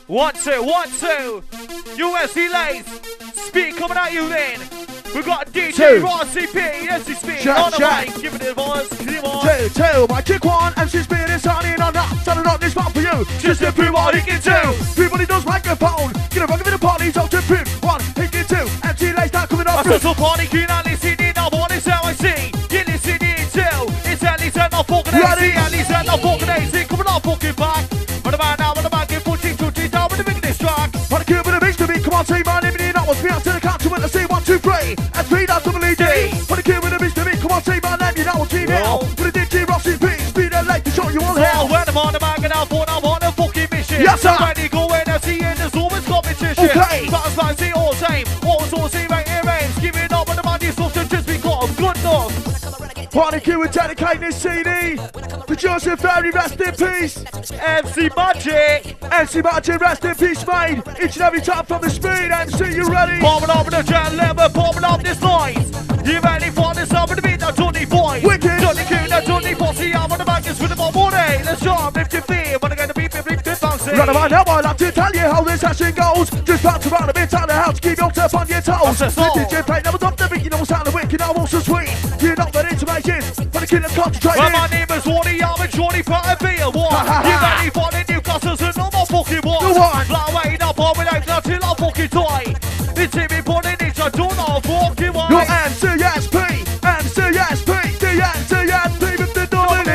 1, 2, 1, 2. USC Lace. Speed coming at you then. We got DJ Rossi P. MC Speed on the mic. Give it a voice. Come on. 2, my chick 1. MC Speed is signing on that. Turning on this spot for you. Just to prove what he can do. Everybody knows microphone. Get a rock of the party. So to prove 1, he can 2. MC Lace not coming up. So party can I listen in. Number 1 is how I see. You listen in too. It's at least not fucking AC. At least not fucking AC. Coming on fucking back. What about now? What about get 14 to 3 down with the biggest track? Want to keep with the mix to me? Come on, say my name and not what's me out to the count to win the C 1, 2, 3. And 3, that's double ED. Want to keep with the mix to me? Come on, say my name, you know what's me now. With the DJ Rossi P. Speed and Lake to show you all hell. When I'm on the market, I'm on a fucking mission. Yes, sir. Ready, go in and see in the Zoomers competition. Okay. Fast, fast, see all same. Also, see right here, aims. Give it up on the money, so just be got good enough. Party Q and dedicating this CD. The Joseph family, rest in peace. MC Magic. MC Magic, rest in peace, mate. Each and every time from the speed. MC, you ready? Bombing up in the jet level, bombing up this noise. You ready for this up in the beat, that Johnny boy. Wicked. Johnny Q, that Johnny Posse, I'm on the back, it's with the bomb all day. Let's jump, lift your feet, wanna get the beat, bouncing. Right about now, I'd like to tell you how this action goes. Just bounce around a bit out of the house, keep yourself on your toes. The DJ play never top the beat, you know what's sound of wicked, I'm also sweet. You know that information, but the killer concentrating. Well, my name is Wardy, I'm a Johnny, but a beat a one. You ready for the new customers and no more fucking one. Go on. Fly away, up on with that till I'm fucking toy. It's him important, it's a don't know fucking one. Your MCSP, MCSP, the MCSP with the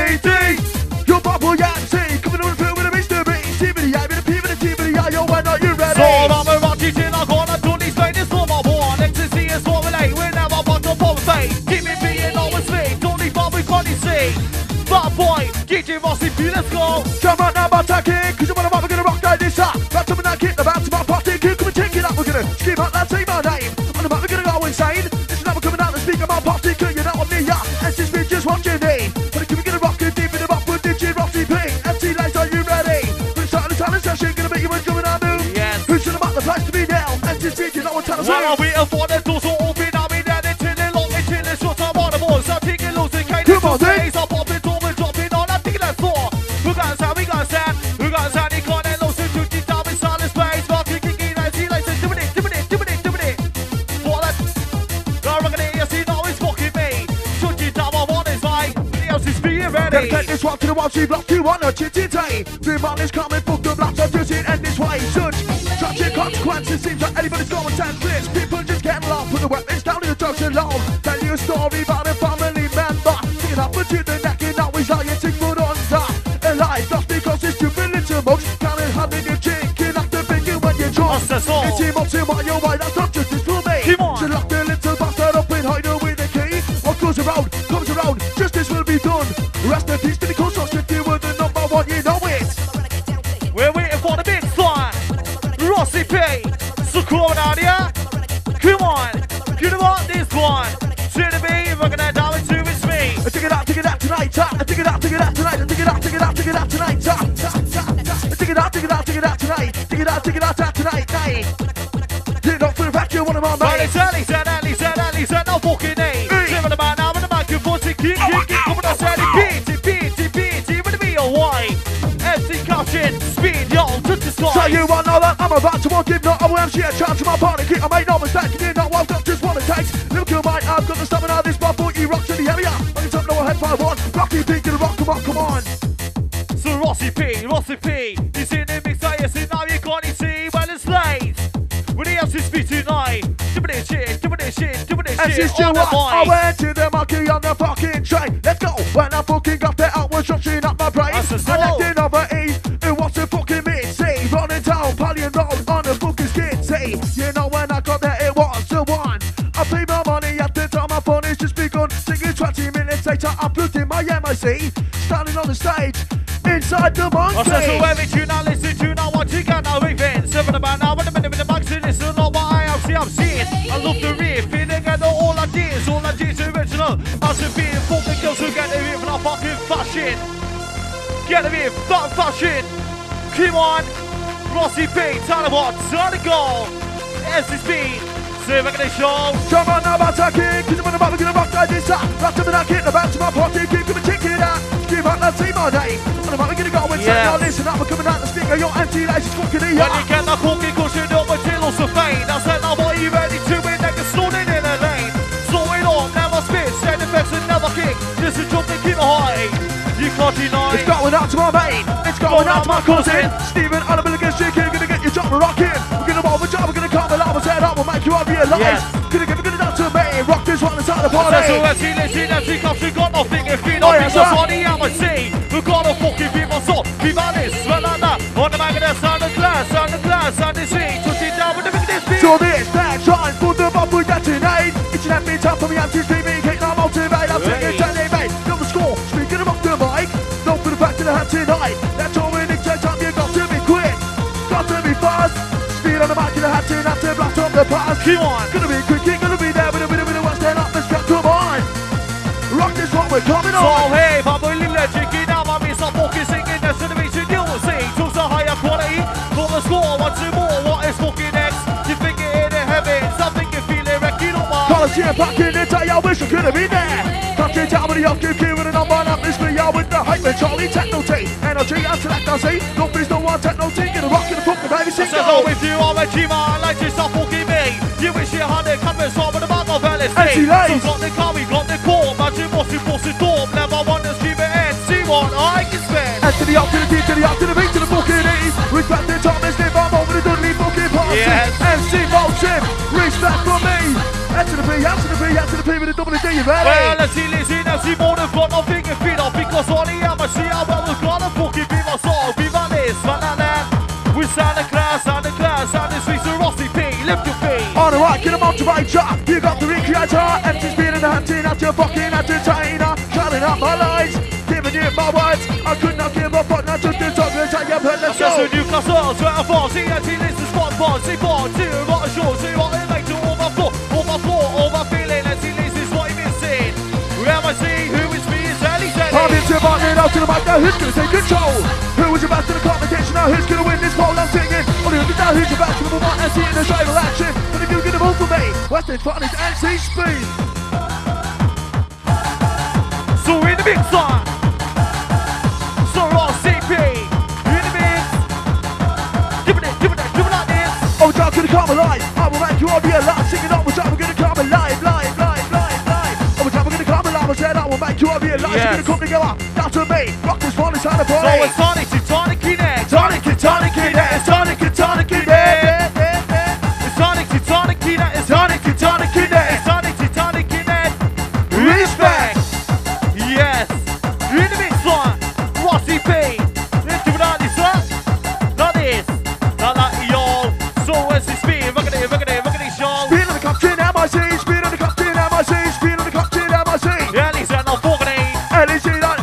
WD. Your bubble Yancy, coming on through with a Mr. B. CBDI with a P with a T with a I, yo, when are you ready? So I'm a rocky till I'm gonna do these things, it's for my one. Ecstasy is formulate, we never want to pop face. Keep me being always me, don't leave my we can't see. Bad boy, DJ Rossi P, let's go. Come on now, I'm attacking, cause you wanna we're gonna rock like this up. Right to that kid, about to my party, come and check it out, we're gonna scream out that say my name. On the back, we're gonna go insane. This is never coming out and speak about party, cause you know what me, yeah. And this bitch just what you need. But we're gonna rock it deep in the rock with DJ Rossi P. MC Lace, are you ready? We're starting the talent session, gonna make you enjoy our move. Yes. Who's gonna mark the place to be now? And this bitch, you know what time to Well, I'm waiting for the doors to open, I'm in there, until they lock, until they shut up on the boys. I'm taking loose and kind Come on, then. I'm popping over, dropping on, I think that's four. We got sound, he can't he can't let loose and shoot down in silent space. Rocking, kicking, I see like doing it. For that, I'm rocking it, you see, now it's fucking me. Shoot it down, I want his mic, the else is being ready. Gonna take this one to the one, she blocked you on a chitty day. Three man is coming, book the blocks, I'm just in end this way. Such tragic consequences, seems like anybody's going to this. People just getting lost, put the weapons down in the drugs alone. Tell you a story about a family member. Singing up to the neck and now he's lying 6 foot under. Alive, just because it's stupid little mugs. Can't have in your chicken after thinking when you're drunk. That's all. It's him up to my your way, that's not justice for me. Come on. So lock the little bastard up and hide her with a key. What goes around, comes around, justice will be done. Rest in peace to the cause, so you were the number one, you know it. We're waiting for the big one. Rossi P. So come on out here. Come on. You know what? This one. To the beat, we're gonna dive into it's me. Take it out tonight. Take it out tonight. Take it out tonight. Take it out tonight. Take it out tonight. You're not for the fact you're one of my mates. Ali said, no fucking name. Live on the man, now on the microphone, kick, coming on, said it, beat, with me, or why? MC Caption, speed, yo, touch the sky. So you want to know that I'm about to give not a MC a chance to my party. I made no mistake, you know I've got just what it takes. Little mind, I've got the stamina of this ball, you rock to the area. On the top, no head 5-1. Rocky P, get a rock, come on. So Rossi P, he's in the mix, I see now you can't see, well it's late. With the MC speed tonight, doing this shit, MC Stewart, I went to the monkey on the fucking train. Let's go, when I fucking got there, I was rushing up my brain. Connecting over E, it was a fucking mid-C. Running down, Pallion Road on the fucking skid-C. You know when I got there, it was the one. I paid my money at the time, my phone is just begun. Singing 20 minutes later, I'm plugged in my MIC. Standing on the stage, inside the monkey. I said so every tune I listen to, now what you got now raving. 7 about now, with a minute with the box, and this is not what I am seeing. I love the riff, feeling I know all I did is original. I should be in fucking girls who get the riff and I'm fucking fashion. Get the riff, fucking fashion. Come on, Rossi P, tell them what, turn the goal. MC Speed, see if I can show. Come on now, I'm attacking, cause I'm on the back, we're gonna rock like this up. Right to the kid, about to my party, keep coming, check it out. give up, let's see my name. And I'm gonna go and say, now listen up, I'm coming out the sticker, your anti-lace is fucking here. When you get the cookie cushion up until also fade, I said, now are you ready to win? They can snort it in a lane. Slow it on, never spit, stand effects and never kick. This is jumping, keep it high. You can't deny. It's going out to my main, it's going out to my cousin. Stephen, I'm gonna shake it, gonna get your job rocking. We're gonna move a job, we're gonna come along, we'll set up, we'll make you all realize. Gonna give it down to me, rock this one inside the party. That's all that's in as we come, we got nothing if we don't think that's what the MIC. We gotta fucking be my soul, be honest, well on that. On the back of that sound of class, sound of sea. Took it down with the biggest beat. So this, that, trying for the bubble that's in aid. It's an every time for me, I'm just dreaming, can't not motivate, I'm taking it, and mate. Know the score, speaking about the mic. Don't put it back to the hand tonight. That's all we need, time you got to be quick. Got to be fast. Speed on the back of the hand tonight, to blast on the pass. Keep on. Gonna be quick, gonna be there with a bit of what's stand up, let's go, come on. Rock this one, we're coming on. So hey, Papa Lilla, chicken out, my miss, I'm fucking singing, that's the division you will see. Choose a higher quality, for the score, what's more, what is fucking next? You think it in heaven, something you feel it, wrecking on my. Coliseum back in the day, I wish I could have been there. Country town with the young QQ and an unbound up this video with the hype and Charlie Techno T. Energy and select I see, don't be no one Techno T, get a rock in the front, baby, sing go. With you, I'm a G-Man, I like to stop fucking me. You wish you had it, come and solve with the back of LSD. Anti-lace. So got the car, we got the core, but you must the door. Never want to keep it in, see what I can spend. And to the up, to the D, to the up, to the B, to the fucking E. Respect the Thomas, live, I'm over the Dudley fucking party. Yes. MC Motion, respect from me. And to the B, and to the B, and to the P with the double D, you ready? Well, let's see, more than got nothing to feed off. Because all the am, I see how well we've got to fucking be my soul. Be my this, that. We sound the class, sound the sweet, so Rossi P, lift your feet. On the right, get a motivator. You got the recreator. MC speed in the hunting at your fucking entertainer. Shouting out my lines, giving you my words. I could not give up, but not just this time. Let's take your let's go. So Newcastle, 24, CNT, this is spot bar, C4, 2, what a show, see what it makes to all my floor, all my feeling. Let's see, this is what you're missing. MIC, who is me, is Ellie Zelly. I'm into the button, out to the mic, now who's gonna take control? Who is about to the competition, now who's gonna win this poll? I'm singing, on the other now who's about to the move on and see in the tribal action. Gonna do good all for me, Western Fun is NC Speed. So in the mix on, so Ross CP, in the mix, give it like this. Oh, down to the come alive, I will make you all be alive, singing up, we're gonna come alive, live. Oh, we're gonna come alive, I said I will make you all be alive, Yes. you're gonna come together, down to me, rock this one inside the body. So it's tonic Kinect, Tonic and tonic in there, it's tonic and tonic in there. it's tonic Kinect, it's tonic in there, it's tonic Kinect. Respect. Yes, in the mix on, Rossi P, give it like this, like this, like y'all. So where's the speed? Look at it, y'all. Speed on the captain, MIC, speed on the captain, MIC, speed on the captain, MIC. Yeah, Lisa, no fucking ain't. LEC on.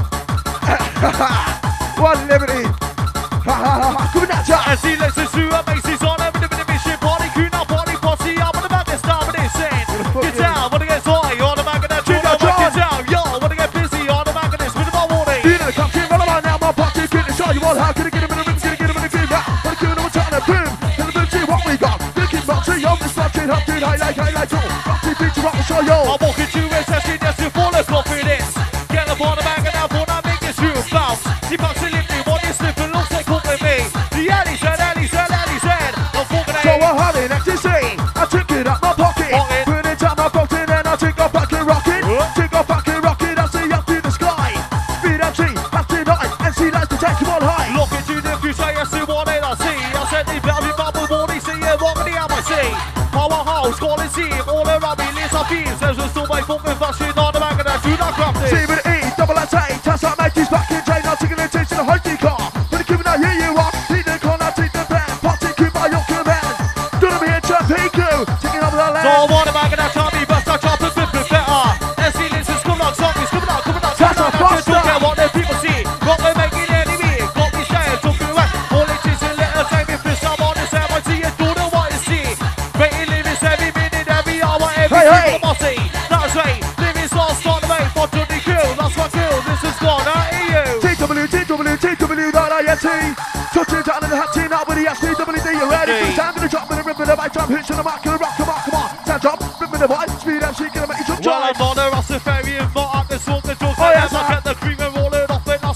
One liberty. Coming at ya. And see, let's just do a basis on every mission party, crew now party, posse up on the back and start with this in. Get down, wanna get high on the back of that tune, get down, yo, wanna get busy on the back of this with my warning. Speed on the captain, run around now, my pocket, get the show you want. How can I get him in the ring, get him in the game, yeah. What a cool, we're trying to boom. Tell the boom, see what we got. Looking boxing, yo, this watching, hunting, highlight, all. Rocky feature, rock the show, yo. I'm walking to a session just to follow confidence. Get up on the back and now for that make this room bounce. Keep on slipping, what is slipping, looks like hook with me. The Ellie said, I'm fucking So I'm having ecstasy. I took it out my pocket. Put it down my pocket and I take off back and rock it. Take off back and rock it, I see up to the sky. Speed MC, after night, and see lights to take you on high. look into the future, I see what I see. I said the very bubble body, see it, what the MIC. Powerhouse, call it see, all around me, list of beams. There's a still my fucking fashion on the back of that, do not grab this. C with an E, double S A, test out Matthews back in train, now taking it to the hunting car. When the Cuban out, here you are, lead the corner, take the band, party Cuban by your command. Gonna be a Champico, taking over the land. So I want the back of that chubby, bust that chop and flip it better. And see, this is coming out, zombies, coming out. That's a faster. Don't care what the people see. Got me making enemy, got me saying, talking away. All it is a little time, if it's I'm on this MIC, and do the what you see. Waiting, living every minute, every hour, every single bossy. That's right, living slow, start the way, for to the crew, that's my crew, this is gone, I hear you. TWT.INT, touching down in the hat, team out with the SPWD, you ready? Hey. First time, gonna drop with a rip in the bite, jump, hits in the mark, gonna rock, come on. Stand up, rip in the bite, speed MC, gonna make you jump, Well, I'm drive. on a Russell Ferry and not at the sort of drugs. Oh, yes, I get the cream and roll it off and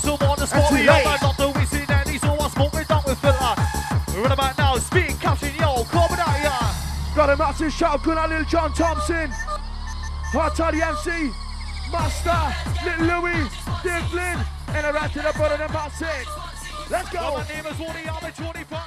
Right about now, speed captain, yo, coming out, yeah. Got a massive shout, good on Lil John Thompson. Hot Toddy MC, Master, Little Louis, Devlin, and a rat to the bottom of the box. Let's go. My name is Wardy, I'm a 25.